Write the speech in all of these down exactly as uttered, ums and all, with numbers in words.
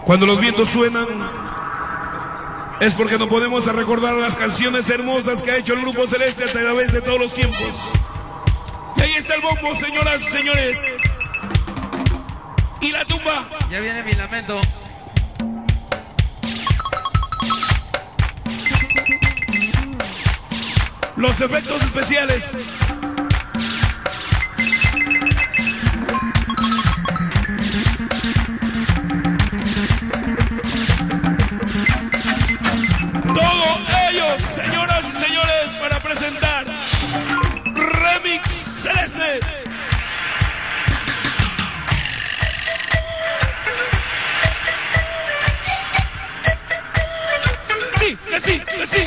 Cuando los vientos suenan, es porque no podemos recordar las canciones hermosas que ha hecho el Grupo Celeste a través de todos los tiempos. Y ahí está el bombo, señoras y señores. Y la tumba. Ya viene mi lamento. Los efectos especiales. Todos ellos, señoras y señores, para presentar Remix Celeste. Sí, que sí, que sí.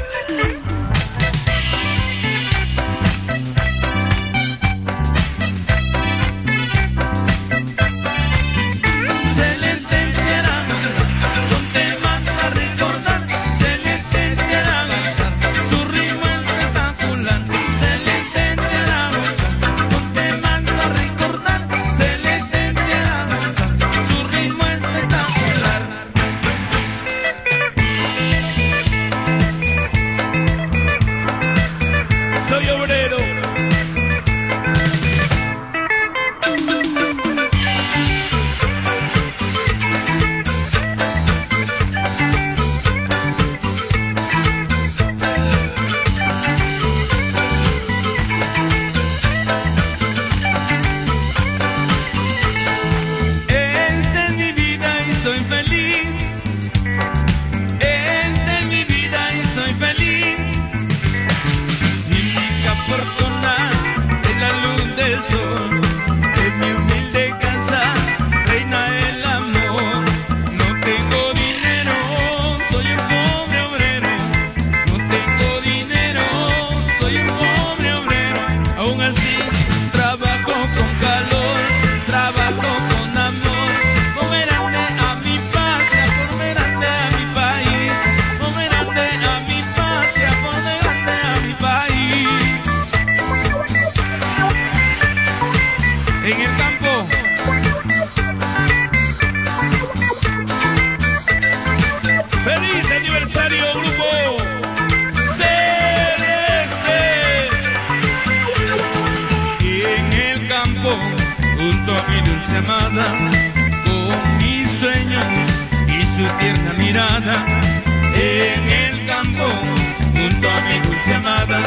Junto a mi dulce amada, con mis sueños y su tierna mirada. En el campo, junto a mi dulce amada,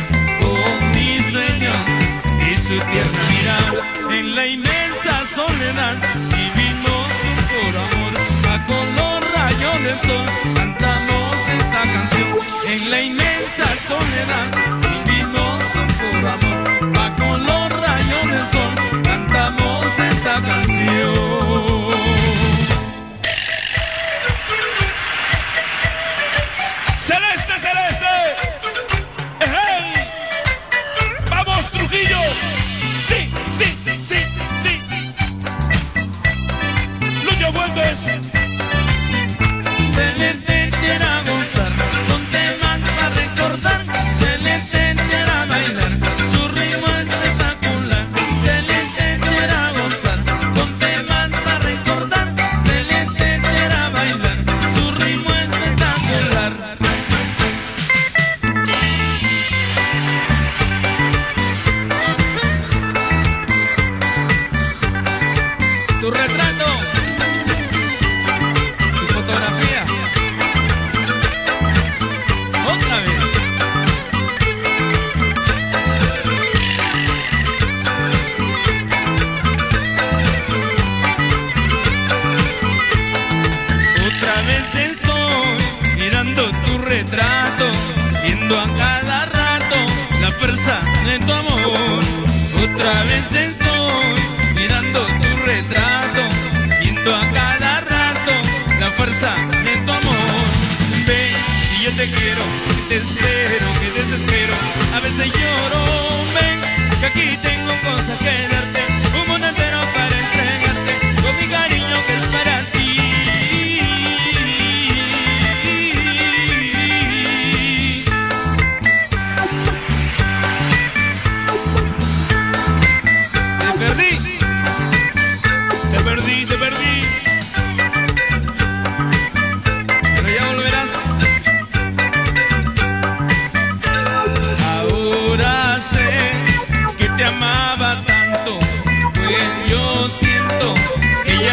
con mis sueños y su tierna mirada. En la inmensa soledad vivimos por amor, bajo los rayos del sol cantamos esta canción. En la inmensa soledad vivimos por amor, bajo los rayos del sol cantamos esta canción. Celeste, Celeste. ¡Hey! ¡Vamos, Trujillo! ¡Sí, sí, sí, sí! Lucho Fuentes. Celeste quiera gozar con temas para recordar. Celeste quiera bailar, su ritmo es espectacular. Celeste quiera gozar con temas para recordar. Celeste quiera bailar, su ritmo es espectacular. Tu retrato, tu fotografía. Otra vez. Otra vez estoy mirando tu retrato, viendo a cada rato la fuerza de tu amor. Otra vez estoy mirando tu retrato, viendo a cada rato la fuerza de tu amor. Ven, y yo te quiero, te espero, que desespero, a veces lloro. Ven, que aquí tengo cosas que darte, un mundo entero para entregarte, con mi cariño que es para ti. Te perdí, te perdí.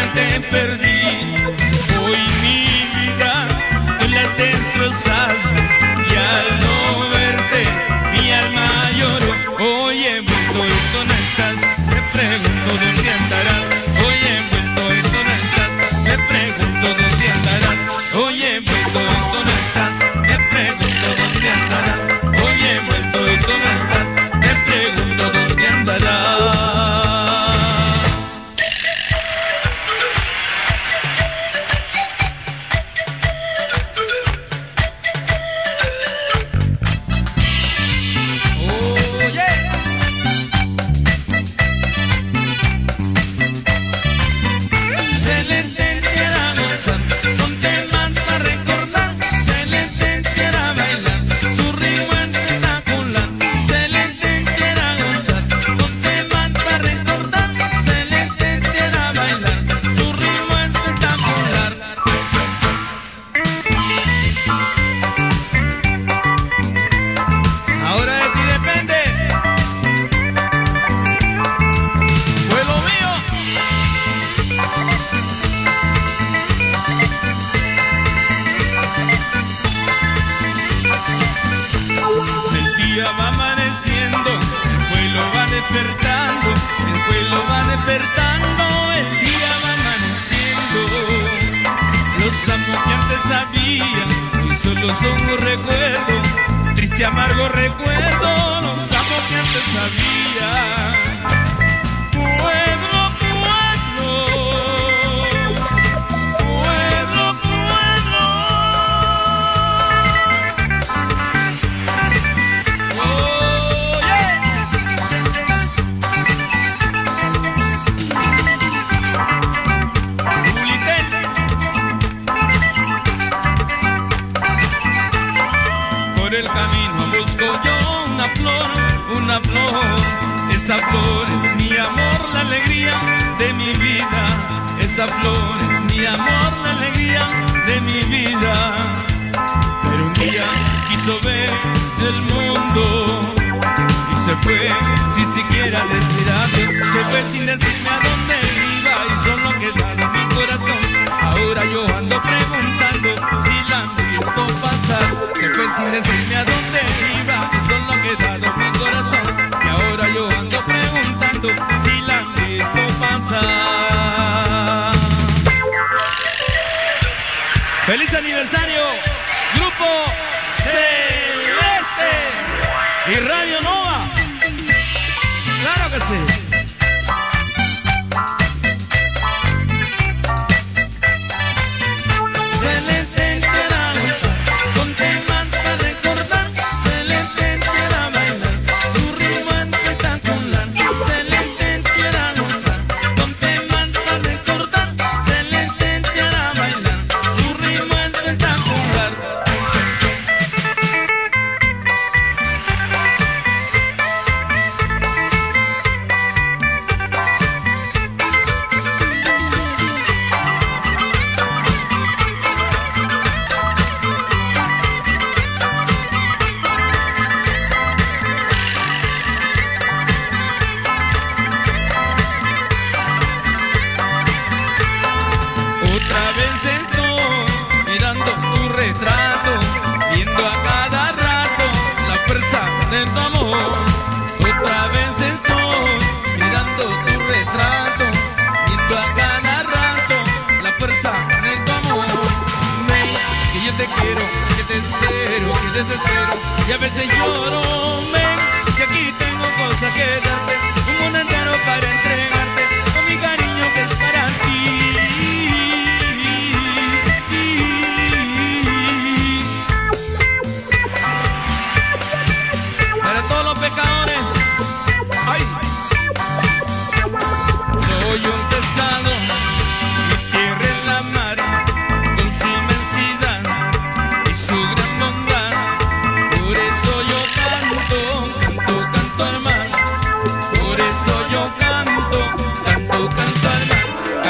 te perdí. Hoy mi vida tú la has destrozado y al no verte mi alma lloró. Hoy he vuelto y tú no estás, me pregunto dónde andarás. Hoy he vuelto y tú no estás, me pregunto dónde andarás. Hoy he vuelto y tú no estás, me pregunto dónde andarás. Hoy he vuelto y tú no estás, me pregunto dónde andarás. Va amaneciendo, el pueblo va despertando, el pueblo va despertando, el día va amaneciendo. Los amos que antes sabían y solo son un recuerdo, triste amargo recuerdo, los amos que antes sabían. Pueblo, pueblo, pueblo, pueblo. El camino busco yo una flor, una flor. Esa flor es mi amor, la alegría de mi vida. Esa flor es mi amor, la alegría de mi vida. Pero un día quiso ver el mundo y se fue sin siquiera decir adiós. Se fue sin decirme a dónde iba y solo quedaba mi corazón. Ahora yo ando preguntando si la han visto pasar. Se fue sin decirme a dónde iba y solo quedado mi corazón. Y ahora yo ando preguntando si la han visto pasar. ¡Feliz aniversario! Grupo Celeste y Radio Nova. ¡Claro que sí! Otra vez estoy mirando tu retrato, viendo a cada rato la fuerza de tu amor. Otra vez estoy mirando tu retrato, viendo a cada rato la fuerza de tu amor. Ven, que yo te quiero, que te espero, que desespero y a veces lloro. Ven, que aquí tengo cosas que darte, un mundo entero para entregarte, con mi cariño que es para ti. Pecadores, ay, soy un pescado, mi tierra en la mar, con su inmensidad y su gran bondad. Por eso yo canto, canto, canto al mar. Por eso yo canto, canto, canto al mar.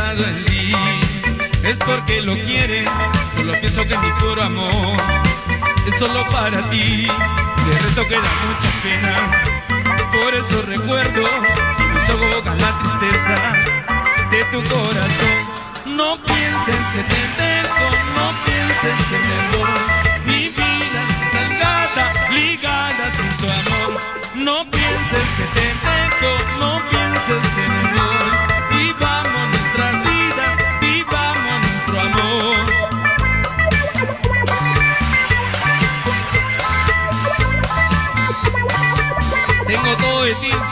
pensado en ti. Es porque lo quiere, solo pienso que mi puro amor es solo para ti. De resto queda mucha pena, por eso recuerdo y me ahoga la tristeza de tu corazón. No pienses que te dejo, no pienses que me voy. Mi vida está ligada, ligada sin tu amor. No pienses que te dejo, no pienses que me voy. Vivamos nuestra vida, vivamos nuestro amor. Tengo todo de ti,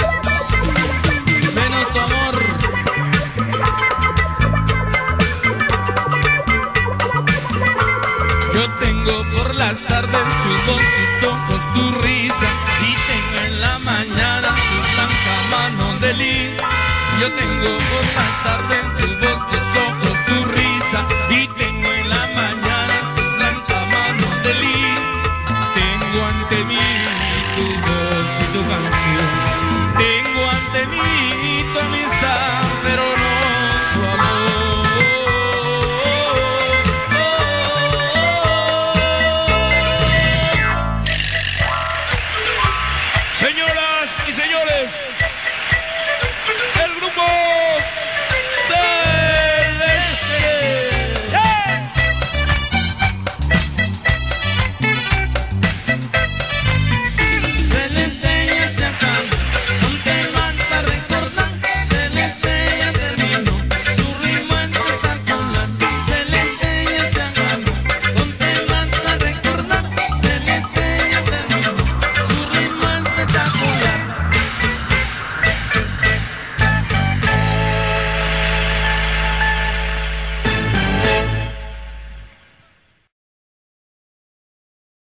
menos tu amor. Yo tengo por las tardes tu voz, tus ojos, tu risa, y tengo en la mañana tu blanca mano de lis. Yo tengo por las tardes